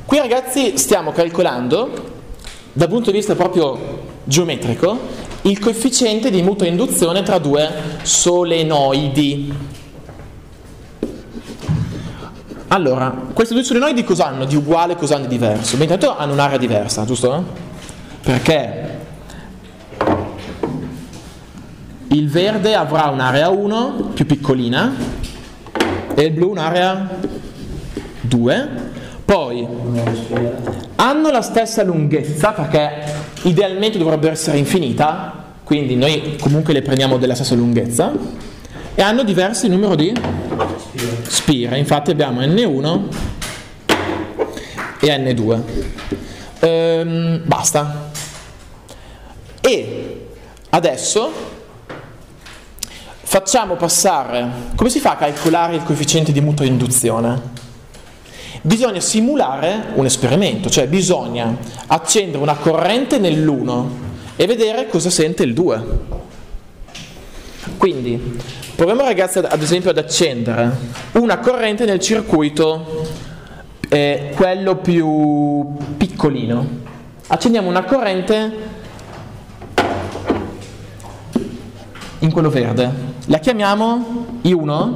Qui ragazzi stiamo calcolando, dal punto di vista proprio geometrico, il coefficiente di mutua induzione tra due solenoidi. Allora, questi due solenoidi cosa hanno di uguale e cosa hanno di diverso? Beh, intanto hanno un'area diversa, giusto? Perché il verde avrà un'area 1 più piccolina e il blu un'area 2. Poi hanno la stessa lunghezza perché idealmente dovrebbe essere infinita, quindi noi comunque le prendiamo della stessa lunghezza, e hanno diversi numeri di spire, infatti abbiamo N1 e N2. Basta. E adesso facciamo passare, come si fa a calcolare il coefficiente di mutua induzione? Bisogna simulare un esperimento, cioè bisogna accendere una corrente nell'1 e vedere cosa sente il 2. Quindi proviamo ragazzi ad esempio ad accendere una corrente nel circuito, quello più piccolino. Accendiamo una corrente in quello verde, la chiamiamo I1.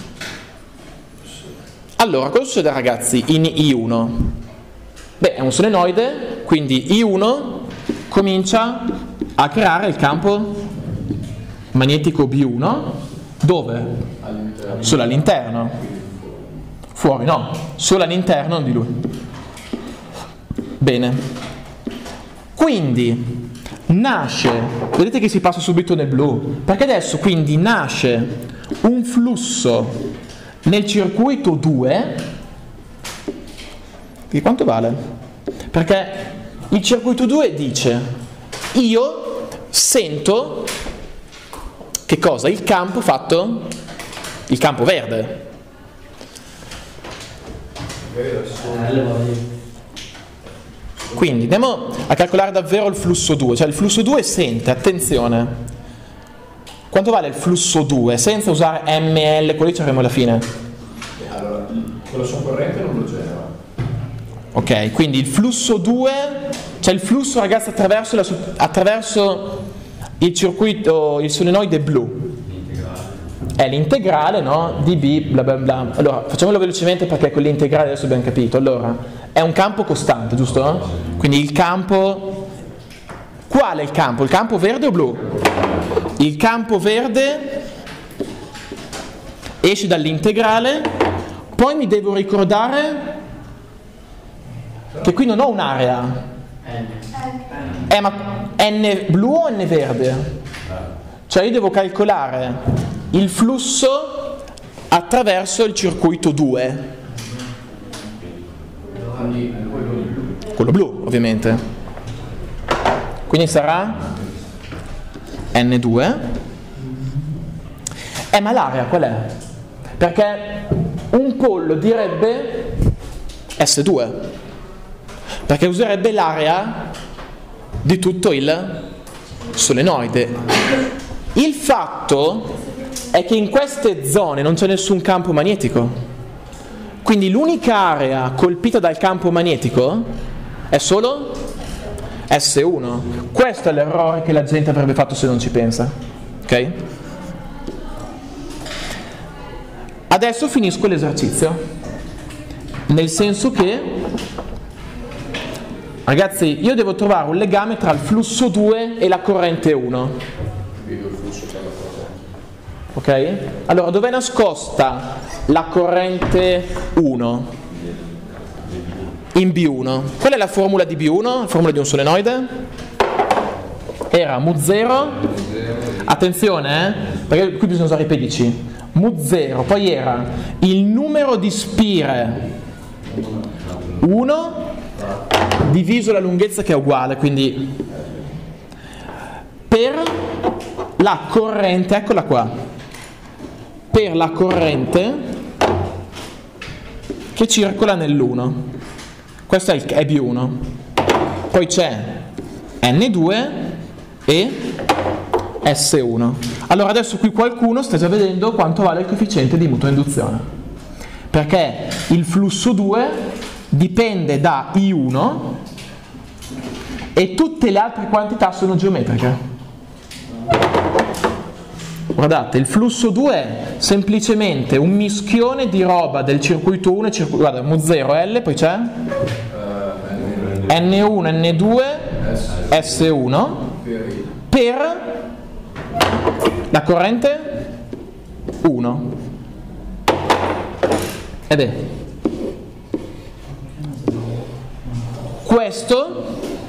Allora, cosa succede ragazzi in I1? Beh, è un solenoide, quindi I1 comincia a creare il campo magnetico B1, dove? Solo all'interno. Fuori no, solo all'interno di lui. Bene. Quindi nasce, vedete che si passa subito nel blu, perché adesso quindi nasce un flusso nel circuito 2, che quanto vale? Perché il circuito 2 dice, io sento, che cosa? Il campo fatto, il campo verde. Quindi andiamo a calcolare davvero il flusso 2, cioè il flusso 2 sente, attenzione, quanto vale il flusso 2 senza usare ml, quello ci avremo alla fine. Allora, quello su corrente non lo genera. Ok, quindi il flusso 2, cioè il flusso ragazzi attraverso il circuito, il solenoide blu. È l'integrale, no? Di B, bla bla bla. Allora, facciamolo velocemente perché con l'integrale adesso abbiamo capito. Allora, è un campo costante, giusto? Quindi il campo... Qual è il campo? Il campo verde o blu? Il campo verde esce dall'integrale, poi mi devo ricordare che qui non ho un'area. Ma N blu o N verde? Cioè io devo calcolare il flusso attraverso il circuito 2. Quello blu, ovviamente. Quindi sarà N2. Ma l'area qual è? Perché un pollo direbbe S2, perché userebbe l'area di tutto il solenoide. Il fatto è che in queste zone non c'è nessun campo magnetico, quindi l'unica area colpita dal campo magnetico è solo S1. Questo è l'errore che la gente avrebbe fatto se non ci pensa. Ok? Adesso finisco l'esercizio, nel senso che ragazzi io devo trovare un legame tra il flusso 2 e la corrente 1. Ok? Allora, dov'è nascosta la corrente 1? In B1. Qual è la formula di B1? La formula di un solenoide? Era mu0, attenzione perché qui bisogna usare i pedici, mu0, poi era il numero di spire 1 diviso la lunghezza che è uguale, quindi per la corrente, eccola qua, per la corrente che circola nell'1. Questo è B1. Poi c'è N2 e S1. Allora adesso qui qualcuno sta già vedendo quanto vale il coefficiente di mutua induzione, perché il flusso 2 dipende da I1 e tutte le altre quantità sono geometriche. Guardate, il flusso 2 è semplicemente un mischione di roba del circuito 1 e guarda, mu0L, poi c'è N1, N2, S1 per la corrente 1. Ed è questo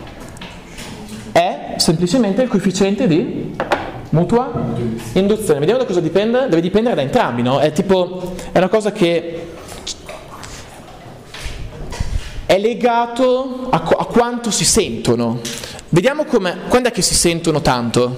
è semplicemente il coefficiente di mutua induzione. Vediamo da cosa dipende? Deve dipendere da entrambi, no? È una cosa che è legato a quanto si sentono. Vediamo quando è che si sentono tanto.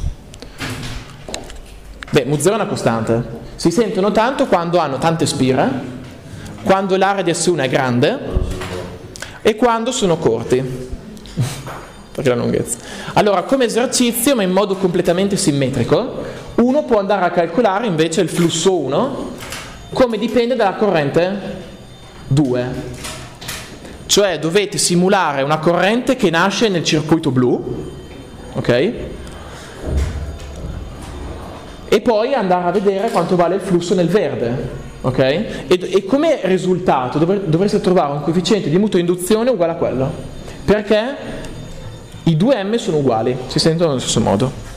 Beh, mu0 è una costante. Si sentono tanto quando hanno tante spire, quando l'area di S1 è grande e quando sono corti. Perché la lunghezza. Allora, come esercizio, ma in modo completamente simmetrico, uno può andare a calcolare invece il flusso 1 come dipende dalla corrente 2. Cioè dovete simulare una corrente che nasce nel circuito blu, ok? E poi andare a vedere quanto vale il flusso nel verde, ok? E come risultato dovreste trovare un coefficiente di mutua induzione uguale a quello, perché i due M sono uguali, si sentono allo stesso modo.